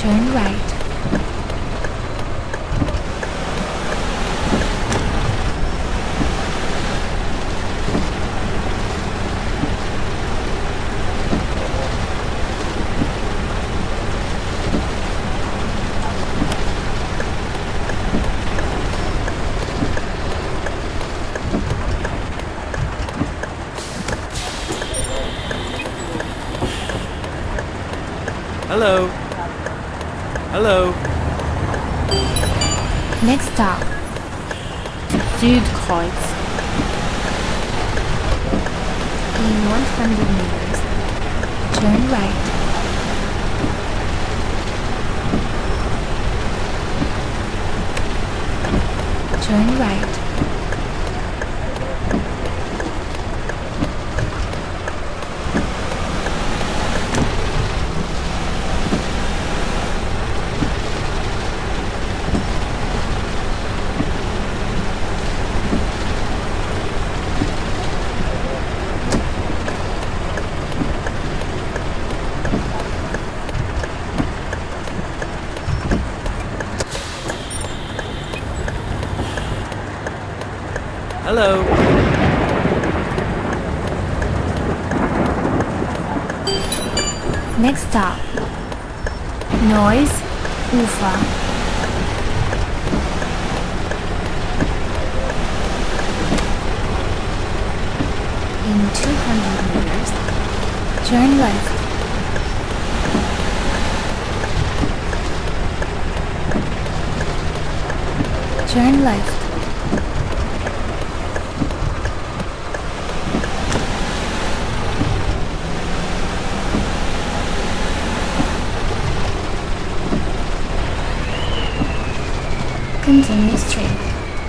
Turn right. Hello. Hello. Next stop, Südkreuz. In 100 meters, turn right. Turn right. Hello. Next stop, Neues Ufer. In 200 meters, turn left. Turn left. Continue straight.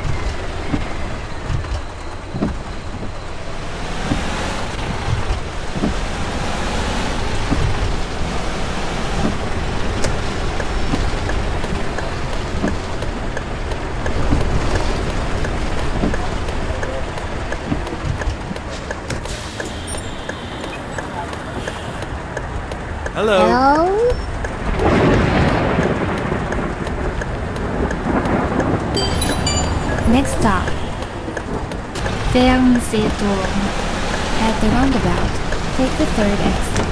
Hello. Hello? Next stop, Fernsehturm. At the roundabout, take the third exit.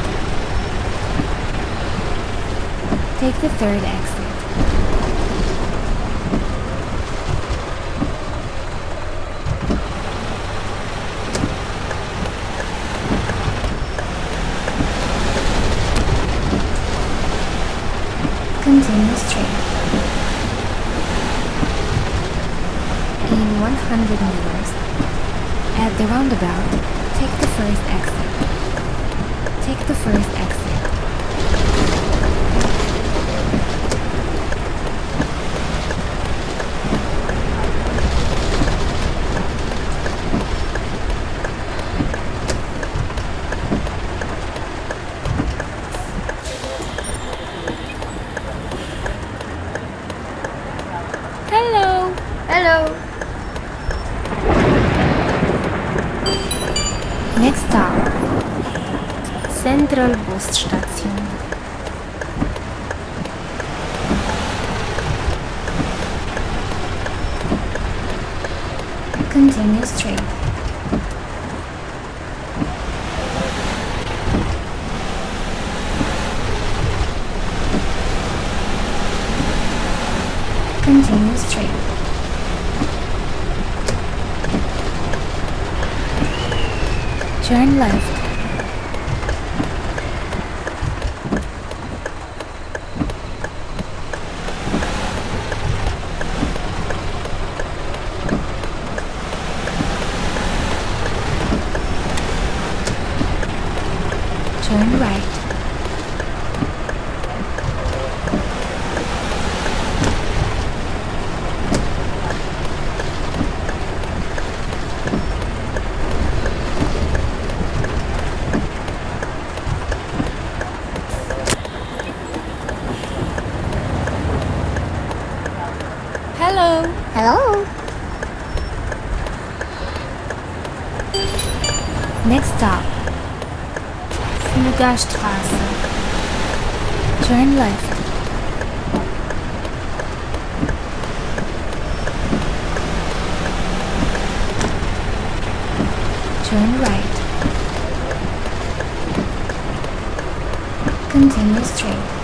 Take the third exit. Continue straight. In 100 meters, at the roundabout, take the first exit. Take the first exit. Hello. Hello. Next stop, Central Busstation. Continue straight. Continue straight. Turn left. Turn right. Hello. Hello. Next stop, Flügerstraße. Turn left. Turn right. Continue straight.